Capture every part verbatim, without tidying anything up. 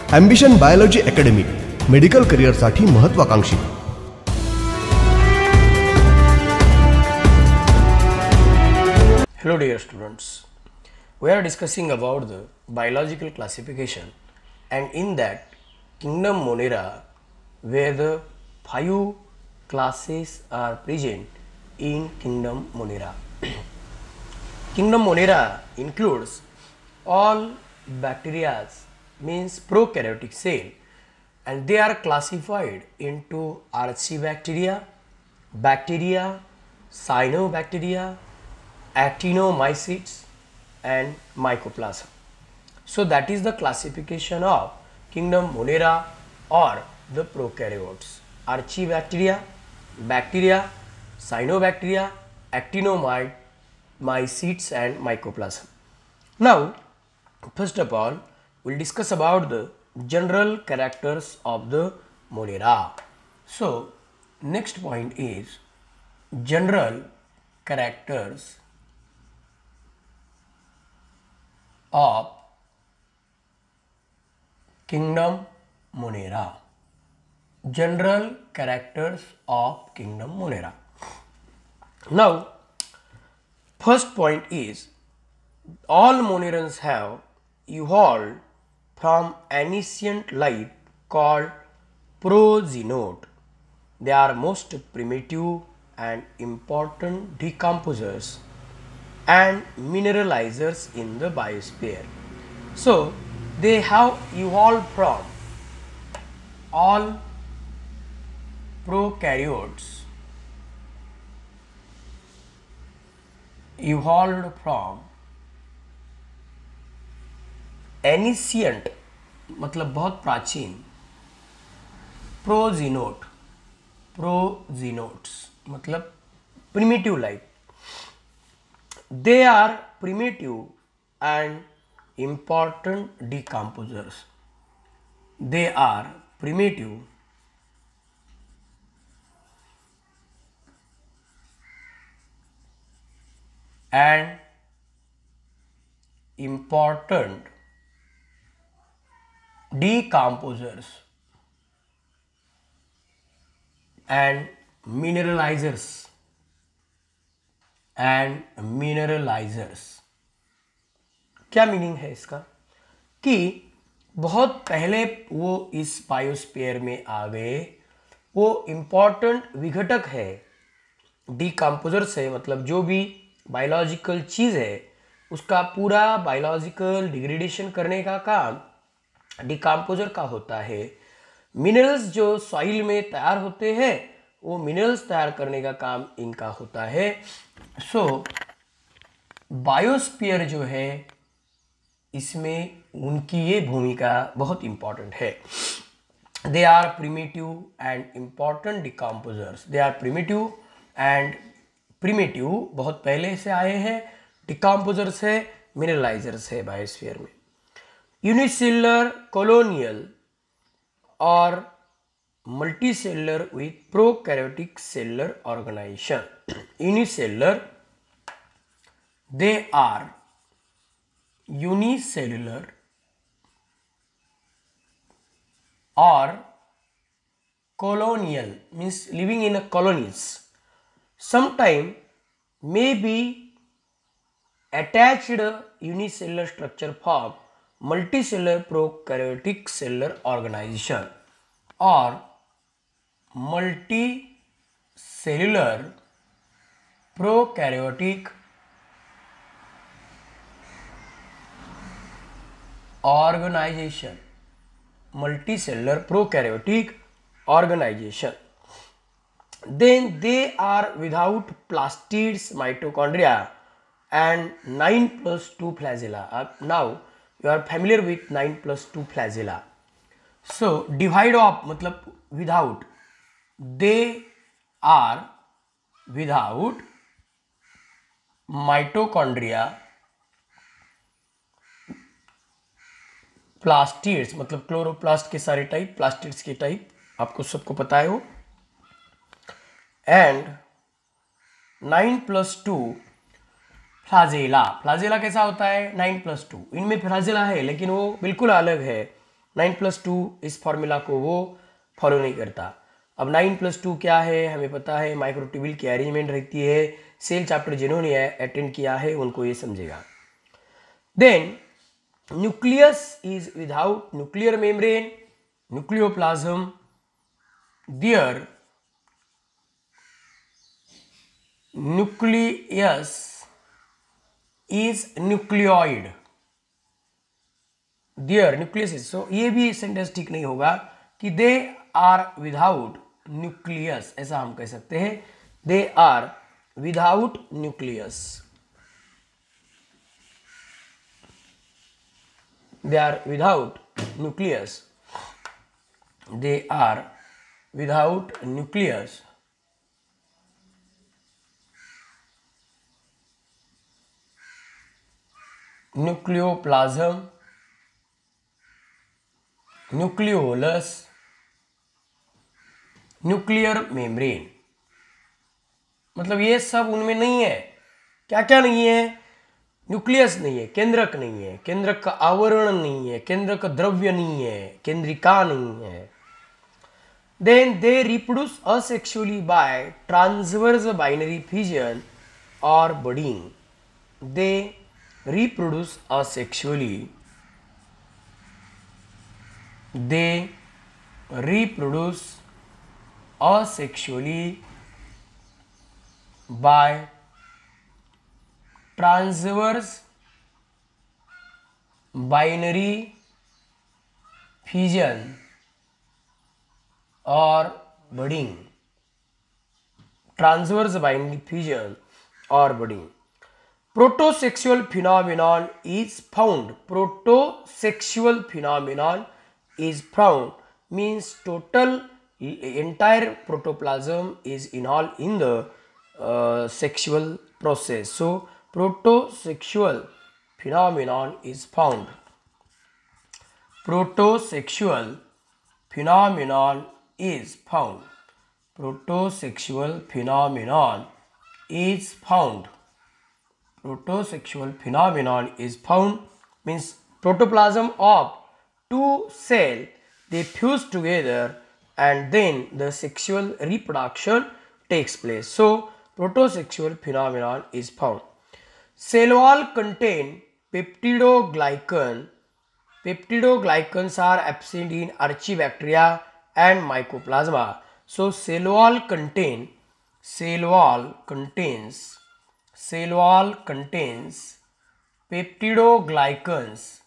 Ambition biology academy, medical करिअरसाठी महत्त्वाकांक्षी. Hello dear students, we are discussing about the biological classification, and in that kingdom Monera, where the five classes are present in kingdom Monera. Kingdom Monera includes all bacteria, means prokaryotic cell, and they are classified into archibacteria, bacteria, cyanobacteria, actinomycetes and mycoplasma. So that is the classification of kingdom Monera or the prokaryotes. Archibacteria, bacteria, cyanobacteria, actinomycetes and mycoplasma. Now first of all we'll discuss about the general characters of the Monera. So next point is general characters of kingdom Monera. General characters of kingdom Monera. Now first point is all Monerans have evolved from ancient life called prozoote. They are most primitive and important decomposers and mineralizers in the biosphere. So they have evolved from all prokaryotes, evolved from ancient मतलब बहुत प्राचीन, progenote, progenotes मतलब primitive life. They are primitive and important decomposers. They are primitive and important decomposers and mineralizers and mineralizers. क्या meaning है इसका कि बहुत पहले वो इस बायोस्फीयर में आ गए. वो इम्पॉर्टेंट विघटक है, डिकम्पोजर्स है, मतलब जो भी बायोलॉजिकल चीज़ है उसका पूरा बायोलॉजिकल डिग्रेडेशन करने का काम डिकम्पोजर का होता है. मिनरल्स जो सॉइल में तैयार होते हैं वो मिनरल्स तैयार करने का काम इनका होता है. सो बायोस्फीयर जो है इसमें उनकी ये भूमिका बहुत इंपॉर्टेंट है. They are primitive and important decomposers. They are primitive and primitive बहुत पहले से आए हैं, डिकम्पोजर्स है, मिनरलाइजर्स है बायोस्फीयर में. यूनिसेलुलर कॉलोनियल और multicellular with prokaryotic cellular organisation. Unicellular, they are unicellular और colonial means living in a colonies. Sometime may be attached unicellular structure form multicellular prokaryotic cellular organization or multicellular prokaryotic organization. Multicellular prokaryotic organization. Then they are without plastids, mitochondria and nine plus two flagella. Uh, now you are familiar with nine plus two flagella. So divide of मतलब without. They are without mitochondria, plastids मतलब chloroplast के सारे type, plastids के type आपको सबको पता है वो. And nine plus two flagella. Flagella कैसा होता है? Nine plus two. इनमें फ्लाजेला है लेकिन वो बिल्कुल अलग है. नाइन प्लस टू इस फॉर्मूला को वो फॉलो नहीं करता। अब नाइन प्लस टू क्या है हमें पता है, माइक्रोट्यूब्यूल की अरेंजमेंट रहती है। सेल चैप्टर जिन्होंने अटेंड किया है उनको ये समझेगा। Then nucleus is without nuclear membrane, nucleoplasm, there nucleus is nucleoid, there nucleus is, so ये भी सेंटेंस ठीक नहीं होगा कि दे आर विदाउट न्यूक्लियस, ऐसा हम कह सकते हैं they are without nucleus, they are without nucleus, they are without nucleus, nucleoplasm, nucleolus, nuclear membrane, मतलब ये सब उनमें नहीं है। क्या क्या नहीं है? न्यूक्लियस नहीं है, केंद्रक नहीं है, केंद्रक का आवरण नहीं है, केंद्रक द्रव्य नहीं है, केंद्रिका नहीं है। Then they reproduce asexually by transverse binary fission और budding, they reproduce asexually, they reproduce asexually by transverse binary fission or budding, transverse binary fission or budding. Protosexual phenomenon is found, protosexual phenomenon is found means total entire protoplasm is involved in the uh, sexual process. So protosexual phenomenon is found, protosexual phenomenon is found, protosexual phenomenon is found, protosexual phenomenon is found means protoplasm of two cells they fuse together and then the sexual reproduction takes place. So protosexual phenomenon is found. Cell wall contain peptidoglycan. Peptidoglycans are absent in archibacteria and mycoplasma. So cell wall contain, cell wall contains, cell wall contains peptidoglycans,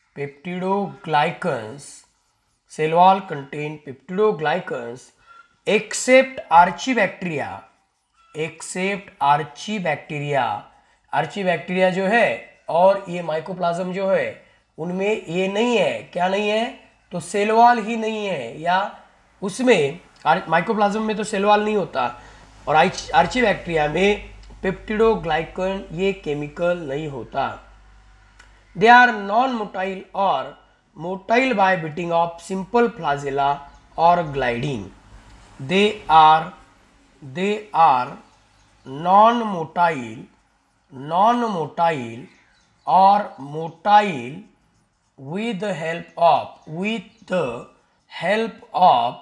peptidoglycans, cell wall contain peptidoglycans except archibacteria, except archibacteria, archibacteria जो है और ये mycoplasma जो है उनमें ये नहीं है। क्या नहीं है? तो सेल वॉल ही नहीं है, या उसमें माइकोप्लाज्म में तो सेल वॉल नहीं होता और आर्चीबैक्टीरिया में पेप्टिडोग्लाइकन ये केमिकल नहीं होता। दे आर नॉन मोटाइल और motile by beating of simple flagella और gliding. They are they are non motile non motile और motile with the help of with the help of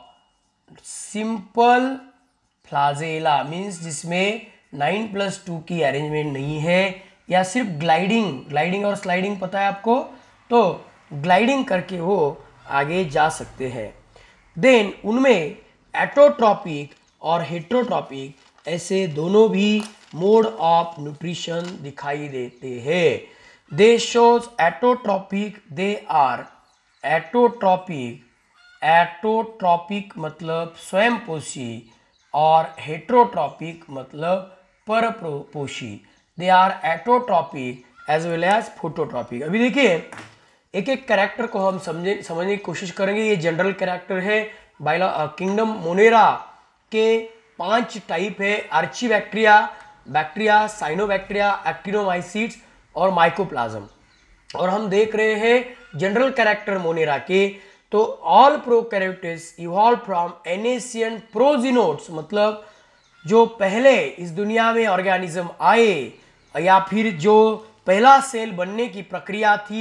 simple flagella means जिसमें nine plus two की arrangement नहीं है, या सिर्फ gliding gliding और sliding पता है आपको, तो ग्लाइडिंग करके वो आगे जा सकते हैं। देन उनमें एटोट्रॉपिक और हेट्रोट्रॉपिक ऐसे दोनों भी मोड ऑफ न्यूट्रिशन दिखाई देते हैं। They shows autotrophic, they are autotrophic, autotrophic मतलब स्वयंपोषी और हेट्रोट्रॉपिक मतलब परपोषी। They are autotrophic as well as phototrophic. अभी देखिए एक एक कैरेक्टर को हम समझे समझने की कोशिश करेंगे। ये जनरल कैरेक्टर है। बाइला किंगडम मोनेरा के पांच टाइप है, आर्चीबैक्टीरिया, बैक्टीरिया, साइनोबैक्टीरिया, एक्टिनोमाइसीट्स और माइकोप्लाज्म। और हम देख रहे हैं जनरल कैरेक्टर मोनेरा के, तो all prokaryotes evolve from ancient progenotes, मतलब जो पहले इस दुनिया में ऑर्गेनिज्म आए या फिर जो पहला सेल बनने की प्रक्रिया थी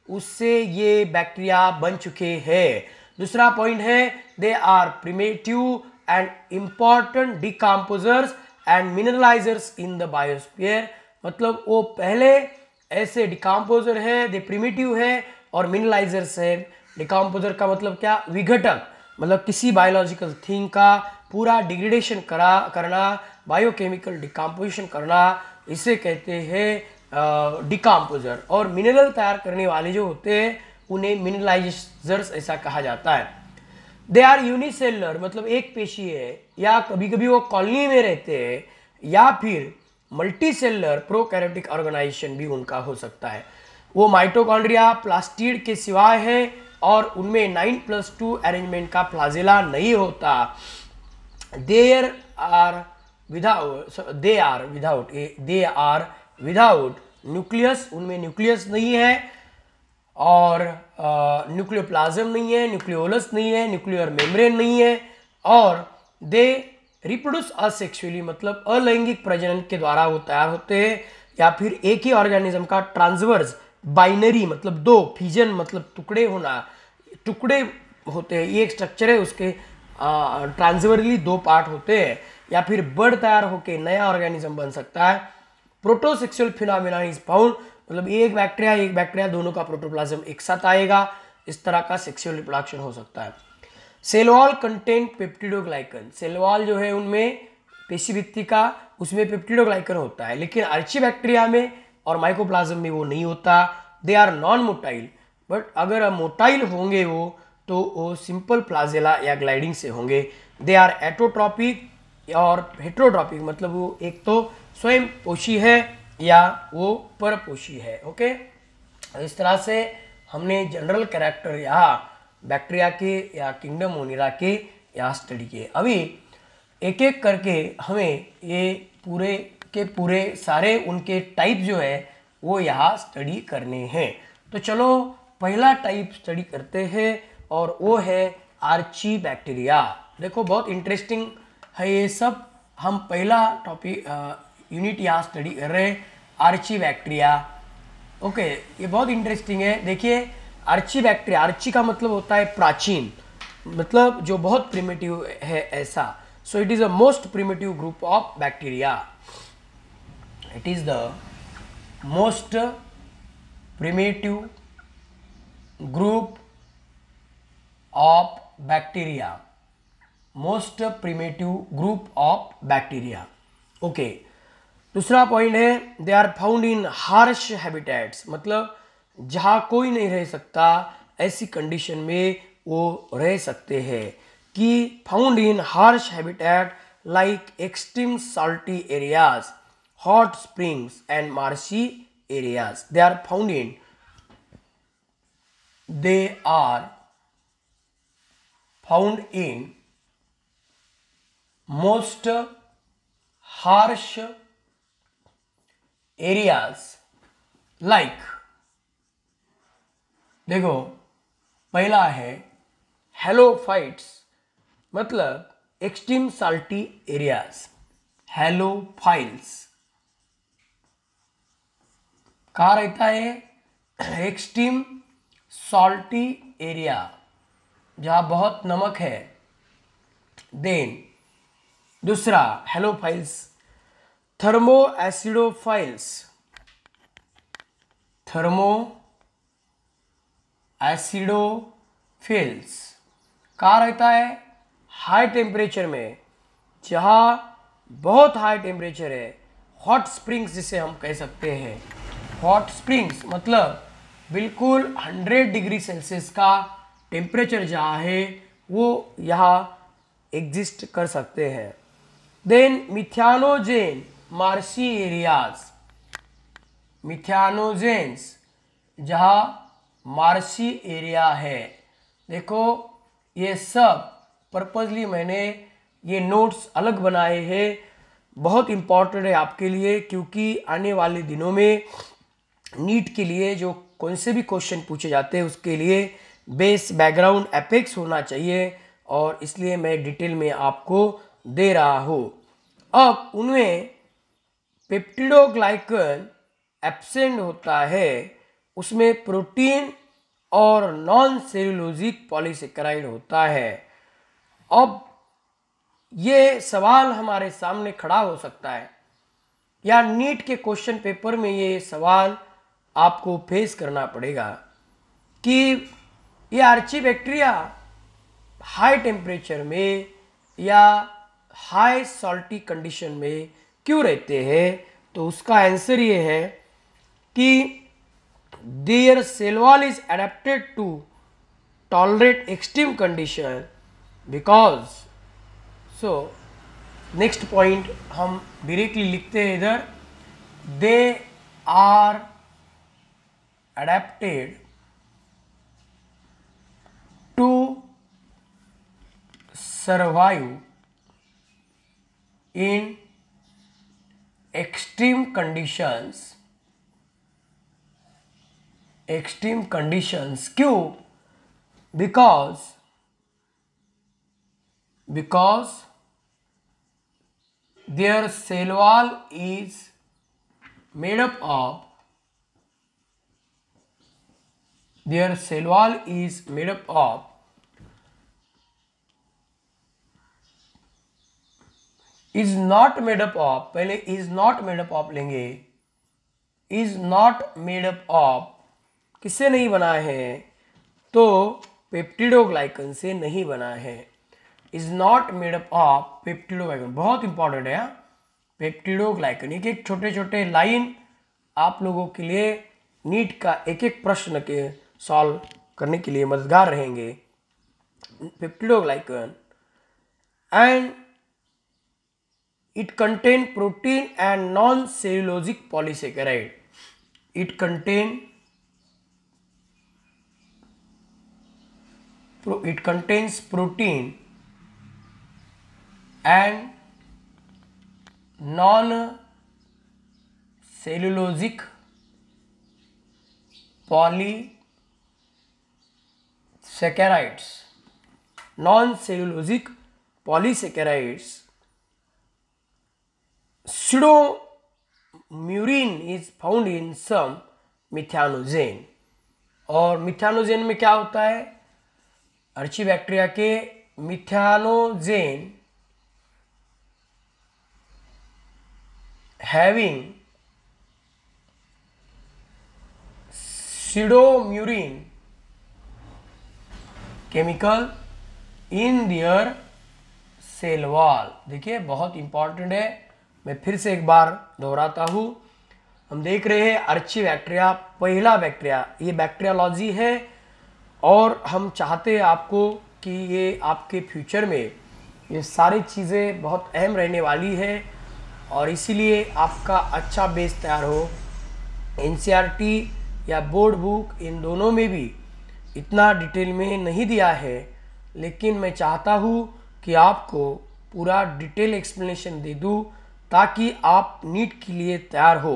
उससे ये बैक्टीरिया बन चुके हैं। दूसरा पॉइंट है they are primitive and important decomposers and mineralisers in the biosphere. मतलब वो पहले ऐसे डिकम्पोजर है, दे प्रिमिटिव है और मिनरलाइजर्स है। डिकम्पोजर का मतलब क्या, विघटक, मतलब किसी बायोलॉजिकल थिंग का पूरा डिग्रेडेशन करा करना, बायोकेमिकल डिकम्पोजिशन करना, इसे कहते हैं डिकम्पोजर। और मिनरल तैयार करने वाले जो होते हैं उन्हें मिनरलाइजर्स ऐसा कहा जाता है। दे आर यूनिसेलुलर, मतलब एक पेशी है, या कभी कभी वो कॉलोनी में रहते हैं, या फिर मल्टीसेलुलर प्रोकैरियोटिक ऑर्गेनाइजेशन भी उनका हो सकता है। वो माइटोकॉन्ड्रिया प्लास्टिड के सिवाय है और उनमें नाइन प्लस टू अरेंजमेंट का फ्लाजेला नहीं होता। There are without they are without they are without nucleus, उनमें न्यूक्लियस नहीं है और न्यूक्लियोप्लाज्म नहीं है, न्यूक्लियोलस नहीं है, न्यूक्लियर मेम्ब्रेन नहीं है, और दे रिप्रोड्यूस असेक्सुअली, मतलब अलैंगिक प्रजनन के द्वारा वो तैयार होते हैं, या फिर एक ही ऑर्गेनिज्म का ट्रांसवर्स बाइनरी, मतलब दो, फिजन मतलब टुकड़े होना, टुकड़े होते हैं, ये एक स्ट्रक्चर है, उसके ट्रांसवर्सली दो पार्ट होते हैं, या फिर बर्ड तैयार होकर नया ऑर्गेनिज्म बन सकता है। प्रोटोसेक्सुअल फिनोमेना इज फाउंड, मतलब एक बैक्टीरिया एक बैक्टीरिया दोनों का प्रोटोप्लाज्म एक साथ आएगा, इस तरह का सेक्सुअल रिप्रोडक्शन हो सकता है। Cell wall contain peptidoglycan, cell wall जो है उनमें पेशी भित्ति का, उसमें पेप्टिडोग्लाइकन होता है, लेकिन आर्ची बैक्टीरिया में और माइकोप्लाज्म में वो नहीं होता। They are non motile, but अगर मोटाइल होंगे वो तो वो सिंपल फ्लाजेला या ग्लाइडिंग से होंगे। दे आर एटोट्रॉपिक और हेट्रोट्रॉपिक, मतलब वो एक तो स्वयं पोषी है या वो परपोषी है। ओके, इस तरह से हमने जनरल कैरेक्टर यहाँ बैक्टीरिया के या किंगडम मोनिरा के यहाँ स्टडी किए। अभी एक एक करके हमें ये पूरे के पूरे सारे उनके टाइप जो है वो यहाँ स्टडी करने हैं। तो चलो पहला टाइप स्टडी करते हैं और वो है आर्ची बैक्टीरिया। देखो बहुत इंटरेस्टिंग है ये सब। हम पहला टॉपिक यूनिट यहाँ स्टडी कर रहे हैं, आर्ची बैक्टीरिया। ओके, ये बहुत इंटरेस्टिंग है। देखिए आर्ची बैक्टीरिया, आर्ची का मतलब होता है प्राचीन, मतलब जो बहुत प्रिमिटिव है ऐसा। So it is a most primitive group of bacteria, it is the most primitive group of bacteria, most primitive group of bacteria. Okay, दूसरा पॉइंट है they are found in harsh habitats, मतलब जहाँ कोई नहीं रह सकता ऐसी कंडीशन में वो रह सकते हैं। कि found in harsh habitat like extreme salty areas, hot springs and marshy areas. They are found in they are found in most harsh areas like, देखो पहला है हेलोफाइट्स, मतलब एक्सट्रीम साल्टी एरियाज। हेलोफाइल्स कहाँ रहता है, एक्सट्रीम सॉल्टी एरिया, जहाँ बहुत नमक है। देन दूसरा halophiles thermo acidophiles, thermo acidophiles कहाँ रहता है, हाई टेम्परेचर में, जहाँ बहुत हाई टेम्परेचर है। हॉट स्प्रिंग्स जिसे हम कह सकते हैं, हॉट स्प्रिंग्स मतलब बिल्कुल हंड्रेड डिग्री सेल्सियस का टेम्परेचर जहाँ है वो यहाँ एग्जिस्ट कर सकते हैं। Then methanogen marshy areas, methanogens जहाँ मार्शी एरिया है। देखो ये सब पर्पजली मैंने ये नोट्स अलग बनाए हैं, बहुत इंपॉर्टेंट है आपके लिए, क्योंकि आने वाले दिनों में नीट के लिए जो कौन से भी क्वेश्चन पूछे जाते हैं उसके लिए बेस बैकग्राउंड एपेक्स होना चाहिए, और इसलिए मैं डिटेल में आपको दे रहा हूँ। अब उनमें पेप्टिडोग्लाइकन एब्सेंट होता है, उसमें प्रोटीन और नॉन सेल्यूलोजिक पॉलीसेकेराइड होता है। अब ये सवाल हमारे सामने खड़ा हो सकता है या नीट के क्वेश्चन पेपर में ये सवाल आपको फेस करना पड़ेगा कि ये आर्चीबैक्टीरिया हाई टेम्परेचर में या हाई सॉल्टी कंडीशन में क्यों रहते हैं। तो उसका आंसर ये है कि their cell wall is adapted to tolerate extreme condition because. So next point हम डायरेक्टली लिखते हैं इधर, they are adapted to survive in extreme conditions extreme conditions क्यों? because because their cell wall is made up of their cell wall is made up of is not made up of, पहले is not made up of लेंगे, is not made up of किससे नहीं बना है? तो peptidoglycan से नहीं बना है। Is not made up of peptidoglycan, बहुत इंपॉर्टेंट है। पेप्टिडोग्लाइकन एक एक छोटे छोटे लाइन आप लोगों के लिए नीट का एक एक प्रश्न के सॉल्व करने के लिए मददगार रहेंगे। Peptidoglycan and it contain protein and non-cellulosic polysaccharide. It contain it contains protein and non-cellulosic polysaccharides. Non-cellulosic polysaccharides. Pseudomurine is found in some methanogen. और मिथानोजेन में क्या होता है? आर्चीबैक्टीरिया के methanogen having pseudomurine chemical in their cell wall. देखिए बहुत important है, मैं फिर से एक बार दोहराता हूँ। हम देख रहे हैं आर्चीबैक्टीरिया पहला बैक्टीरिया, ये बैक्टीरियोलॉजी है और हम चाहते हैं आपको कि ये आपके फ्यूचर में ये सारी चीज़ें बहुत अहम रहने वाली है और इसीलिए आपका अच्छा बेस तैयार हो। एनसीईआरटी या बोर्ड बुक इन दोनों में भी इतना डिटेल में नहीं दिया है, लेकिन मैं चाहता हूँ कि आपको पूरा डिटेल एक्सप्लेनेशन दे दूँ ताकि आप नीट के लिए तैयार हो।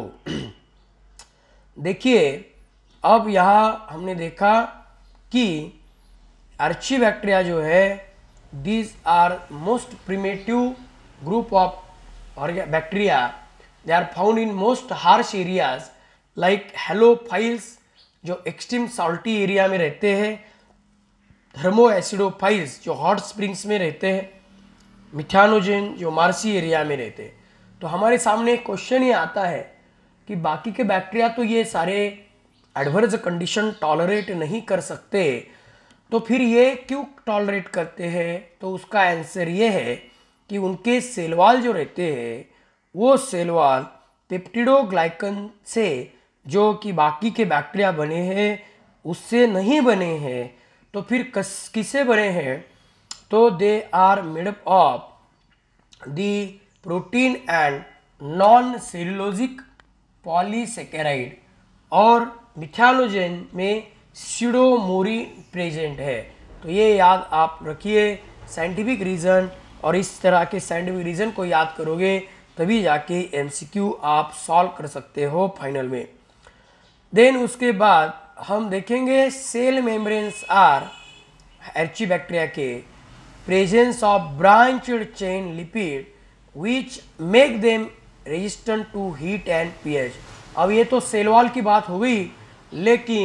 देखिए अब यहाँ हमने देखा कि आर्चीबैक्टीरिया जो है these are most primitive group of bacteria, they are found in most harsh areas like halophiles जो एक्सट्रीम सॉल्टी एरिया में रहते हैं, थर्मो एसिडोफाइल्स जो हॉट स्प्रिंग्स में रहते हैं, मिथानोजेन जो मार्सी एरिया में रहते हैं। तो हमारे सामने क्वेश्चन ये आता है कि बाकी के बैक्टीरिया तो ये सारे एडवर्स कंडीशन टॉलरेट नहीं कर सकते, तो फिर ये क्यों टॉलरेट करते हैं? तो उसका आंसर ये है कि उनके सेल वॉल जो रहते हैं वो सेल वॉल पेप्टिडोग्लाइकन से, जो कि बाकी के बैक्टीरिया बने हैं उससे नहीं बने हैं। तो फिर किस किससे बने हैं? तो they are made up of the protein and non cellulosic polysaccharide और मिथानोजेन में स्यूडोमोरिन प्रेजेंट है। तो ये याद आप रखिए साइंटिफिक रीज़न, और इस तरह के साइंटिफिक रीज़न को याद करोगे तभी जाके एमसीक्यू आप सॉल्व कर सकते हो फाइनल में। देन उसके बाद हम देखेंगे सेल मेम्ब्रेन्स आर आर्चीबैक्टीरिया के presence of branched chain lipid which make them resistant to heat and pH. अब ये तो सेल वॉल की बात हो गई, लेकिन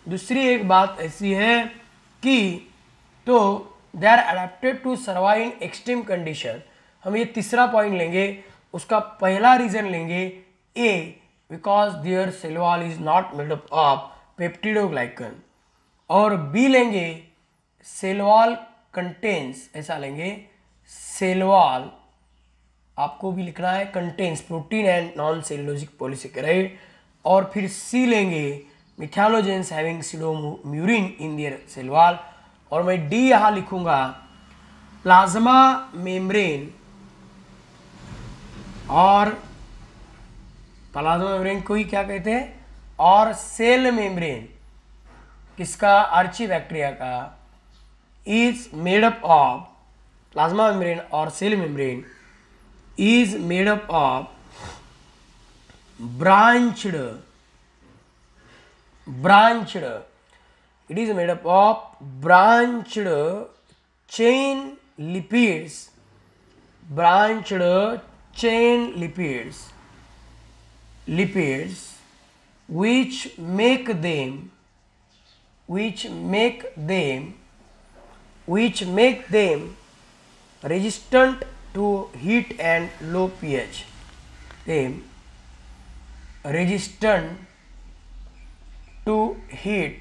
दूसरी एक बात ऐसी है कि तो they are adapted to survive in extreme condition. हम ये तीसरा पॉइंट लेंगे, उसका पहला रीजन लेंगे A, because their cell wall is not made up of peptidoglycan, और बी लेंगे सेल वॉल कंटेन्स, ऐसा लेंगे सेल वॉल आपको भी लिखना है contains protein and non cellulosic polysaccharide, और फिर सी लेंगे methanogens having pseudomurein in their cell wall, और मैं डी यहाँ लिखूंगा प्लाज्मा मेम्ब्रेन, और प्लाज्मा मेम्ब्रेन को ही क्या कहते हैं, और सेल मेम्ब्रेन किसका, आर्चीबैक्टीरिया का, is made up of, plasma membrane और cell membrane is made up of branched branched it is made up of branched chain lipids branched chain lipids lipids which make them which make them which make them resistant to heat and low pH, them resistant to heat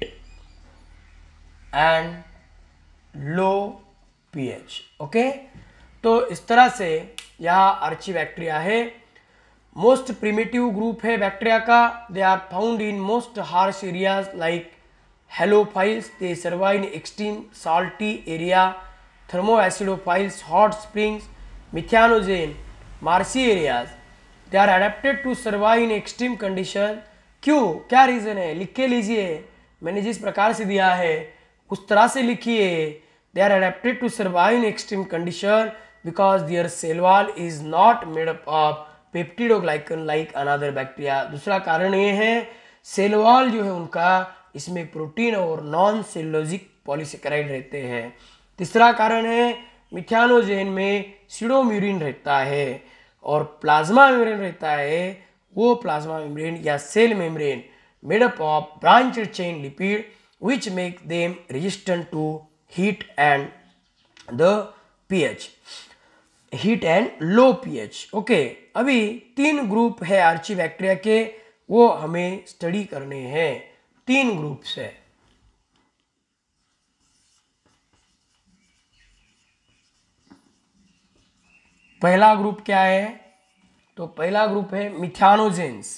and low pH। Okay, तो इस तरह से यहाँ archaebacteria है, most primitive group है bacteria का। They are found in most harsh areas like halophiles, they survive in extreme salty area, thermoacidophiles, hot springs, methanogen, marshy areas, they are adapted to survive in extreme condition. क्यों, क्या reason है, लिख के लीजिए, मैंने जिस प्रकार से दिया है उस तरह से लिखिए। They are adapted to survive in extreme condition because their cell wall is not made up of peptidoglycan like another bacteria. दूसरा कारण ये है सेल वॉल जो है उनका, इसमें प्रोटीन और नॉन सेलुलोजिक पॉलीसेकेराइड रहते हैं। तीसरा कारण है मिथानोजेन में सिडोम्यूरिन रहता है, और प्लाज्मा मेम्ब्रेन रहता है, वो प्लाज्मा मेम्ब्रेन या cell membrane made up of branched chain lipid which make them resistant to heat and the pH, heat and low pH. Okay, अभी तीन ग्रुप है आर्चीबैक्टीरिया के, वो हमें स्टडी करने हैं। तीन ग्रुप्स है। पहला ग्रुप क्या है, तो पहला ग्रुप है मिथानोजेंस।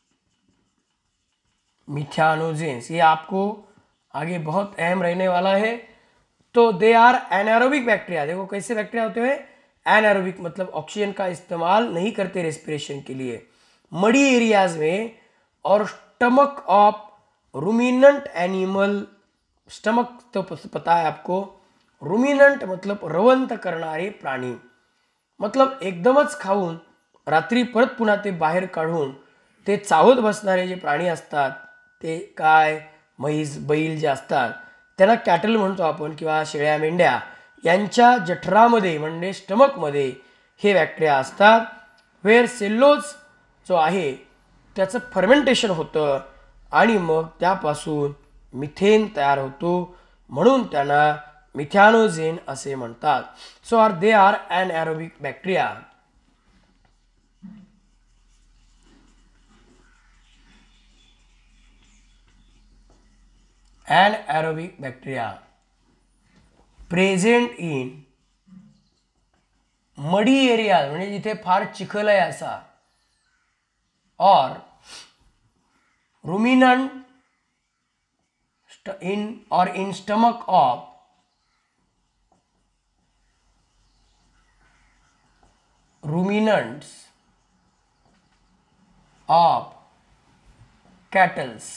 मिथानोजेंस ये आपको आगे बहुत अहम रहने वाला है। तो दे आर एनारोबिक बैक्टीरिया। देखो कैसे बैक्टीरिया होते हैं, एनारोबिक मतलब ऑक्सीजन का इस्तेमाल नहीं करते रेस्पिरेशन के लिए, मडी एरियाज में, और stomach of ruminant animal. Stomach तो पता है आपको, रूमिनेंट मतलब रवंत करणारे प्राणी, मतलब एकदमच खाऊन रात्री परत पुन्हा ते बाहेर काढून ते चावत बसणारे जे प्राणी असतात, ते काय, म्हैस, बैल जे असतात त्यांना कॅटल म्हणतो आपण, किंवा शेळ्या मेंढ्या, यांच्या जठरामध्ये म्हणजे स्टमकमध्ये हे बॅक्टेरिया असतात। वेअर सेल्लोज जो आहे त्याचं फर्मेंटेशन होतं आणि मग त्यापासून मिथेन तयार होतो, म्हणून त्यांना मिथॅनोजेन असे म्हणतात। So are they are anaerobic bacteria. Anaerobic bacteria present in muddy area, म्हणजे जिथे फार चिखल आहे असा, और रुमिनंट इन और in stomach of ruminants of cattles,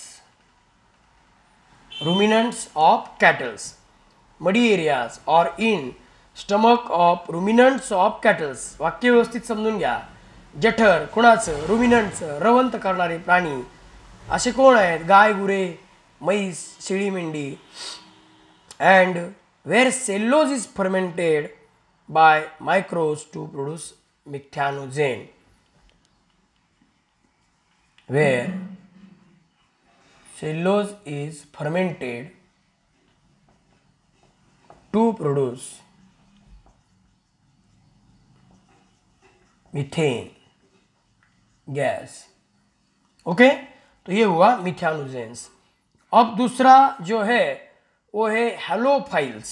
ruminants of cattles, muddy areas or in stomach of ruminants of cattles। वाक्य व्यवस्थित समजून घ्या। जठर कुणाचं, रुमिनंटचं, रवंत करणारे प्राणी असे कोण आहेत, गाय, गुरे, म्हैस, शेळी, मेंढी। and where cellulose is fermented by microbes to produce methanogen, where cellulose is fermented to produce methane gas. Okay, तो ये हुआ मिथानोजेंस। अब दूसरा जो है वो है हेलोफाइल्स।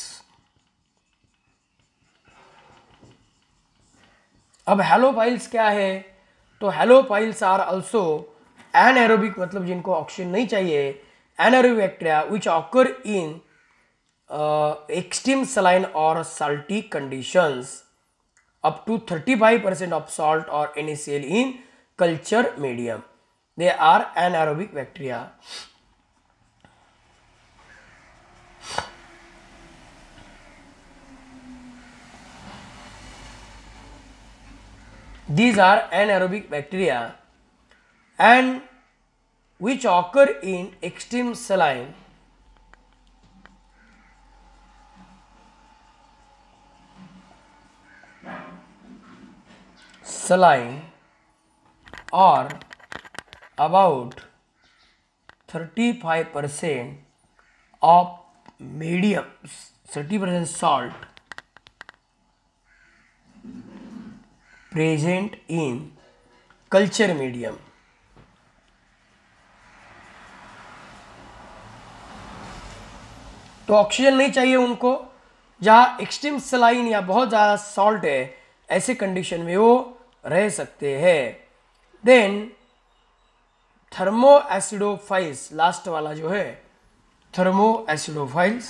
अब हेलोफाइल्स क्या है? तो हेलोफाइल्स आर आल्सो एनाएरोबिक, मतलब जिनको ऑक्सीजन नहीं चाहिए, anaerobic bacteria which occur in extreme saline और salty conditions up to thirty-five percent of salt or N A C L in culture medium. They are anaerobic bacteria. These are anaerobic bacteria and which occur in extreme saline saline or about thirty-five percent of medium, thirty percent salt present in culture medium. तो oxygen नहीं चाहिए उनको, जहाँ extreme saline या बहुत ज़्यादा salt है, ऐसे कंडीशन में वो रह सकते हैं। देन थर्मो एसिडोफाइल्स, लास्ट वाला जो है थर्मो एसिडोफाइल्स।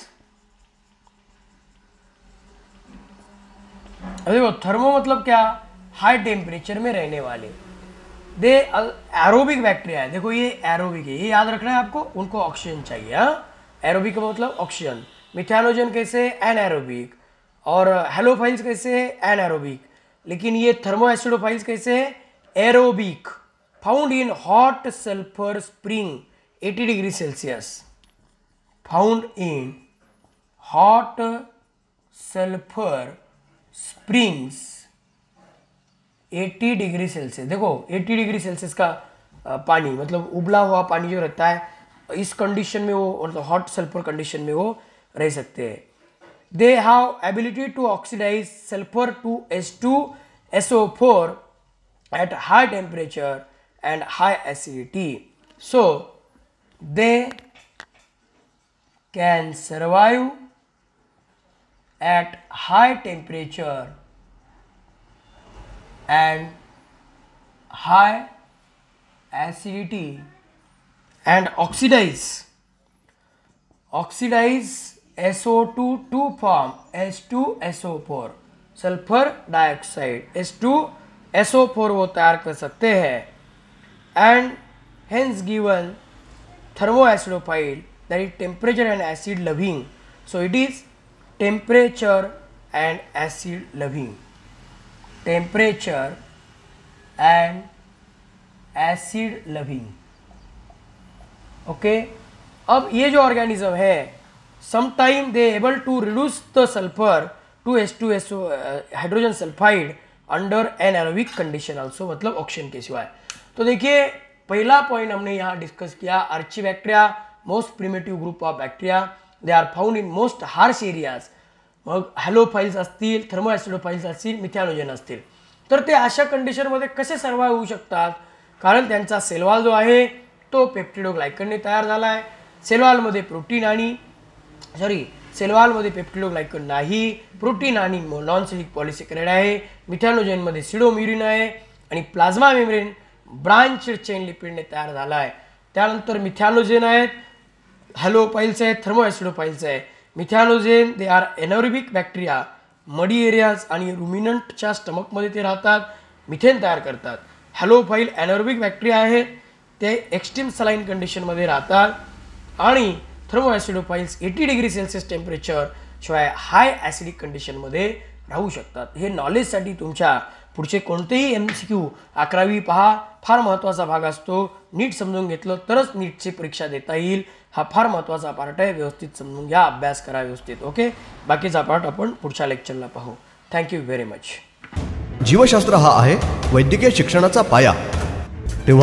देखो थर्मो मतलब क्या? हाई टेम्परेचर में रहने वाले। दे एरोबिक बैक्टीरिया है। देखो ये एरोबिक है, ये याद रखना है आपको, उनको ऑक्सीजन चाहिए। हाँ, एरोबिक का मतलब ऑक्सीजन। मिथानोजन कैसे? एनाएरोबिक। और हेलोफाइल्स कैसे? एनाएरोबिक। लेकिन ये थर्मो एसिडोफाइल्स कैसे? Aerobic. Found in hot sulphur spring eighty degree Celsius. Found in hot sulphur springs eighty degree Celsius. देखो eighty डिग्री सेल्सियस का पानी, मतलब उबला हुआ पानी जो रहता है, इस कंडीशन में वो, मतलब हॉट सल्फर कंडीशन में वो रह सकते हैं। They have ability to oxidize sulfur to H two S O four at high temperature and high acidity. So they can survive at high temperature and high acidity and oxidize oxidize S O two to form H two S O four, sulphur dioxide H two S O four वो तैयार कर सकते हैं। And hence given thermoacidophile, that is temperature and acid loving. So it is temperature and acid loving. Temperature and acid loving. Okay, अब ये जो organism है, sometime they able to reduce the sulfur to H two S O hydrogen sulphide under anaerobic condition also, मतलब oxygen के सिवाय। तो देखिए पहला पॉइंट हमने यहाँ डिस्कस किया, archaebacteria most primitive group of bacteria, they are found in most harsh areas. मग हॅलोफाइल्स असतील, थर्मोएसिडोफाइल्स असतील, मिथॅनोजन असतील, तर ते अशा कंडिशनमध्ये कसे सर्वाइव्ह होऊ शकतात? कारण त्यांचा सेलवॉल जो आहे तो पेप्टिडोग्लायकनने तयार झाला आहे। सेलवॉलमध्ये प्रोटीन आणि सॉरी सेलवॉलमध्ये पेप्टिडोग्लायकन नाही, प्रोटीन आणि नॉन सिलिक पॉलिसेकेराइड आहे। मिथॅनोजनमध्ये सिडोम्युरिन आहे आणि प्लाझ्मा मेम्ब्रेन ब्रांच चेन लिपिडने तयार झाला आहे। त्यानंतर मिथॅनोजन आहेत, हॅलोफाइल्स आहेत, थर्मोएसिडोफाइल्स आहे। Methanogen they are anaerobic bacteria, muddy areas आणि रुमिनंटच्या स्टमकमध्ये ते राहतात, मिथेन तयार करतात। हॅलोफाइल एनारोबिक बॅक्टेरिया आहेत, ते एक्स्ट्रीम सलाइन कंडिशनमध्ये राहतात आणि thermoacidophiles eighty degree Celsius temperature शिवाय हाय ॲसिडिक कंडिशनमध्ये राहू शकतात। हे नॉलेजसाठी तुमच्या पुढचे कोणतेही एम सी क्यू अकरावी पहा, फार महत्त्वाचा भाग असतो। नीट समजून घेतलं तरच नीटची परीक्षा देता येईल, हा फार महत्त्वाचा पार्ट आहे। व्यवस्थित समजून घ्या, अभ्यास करा व्यवस्थित। ओके, बाकीचा पार्ट आपण पुढच्या लेक्चरला पाहू। Thank you very much. जीवशास्त्र हा आहे वैद्यकीय शिक्षणाचा पाया, तेव्हा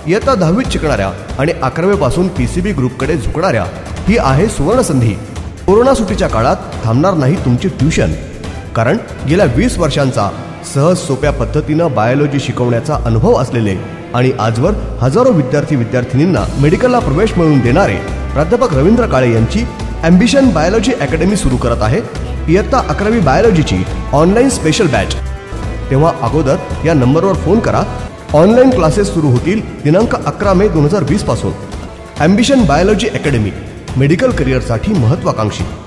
इयत्ता दहावीत शिकणाऱ्या आणि अकरावीपासून पी सी बी ग्रुपकडे झुकणाऱ्या ही आहे सुवर्णसंधी. कोरोना सुट्टीच्या काळात थांबणार नाही तुमची ट्युशन, कारण गेल्या वीस वर्षांचा सहज सोप्या पद्धतीनं बायोलॉजी शिकवण्याचा अनुभव असलेले आणि आजवर हजारो विद्यार्थी विद्यार्थिनींना मेडिकलला प्रवेश मिळवून देणारे प्राध्यापक रवींद्र काळे यांची ॲम्बिशन बायोलॉजी अकॅडमी सुरू करत आहे इयत्ता अकरावी बायोलॉजीची ऑनलाईन स्पेशल बॅच. तेव्हा अगोदर या नंबरवर फोन करा. ऑनलाईन क्लासेस सुरू होतील दिनांक अकरा मे दोन हजार वीस पासून. ॲम्बिशन बायोलॉजी अकॅडमी, मेडिकल करिअरसाठी महत्त्वाकांक्षी.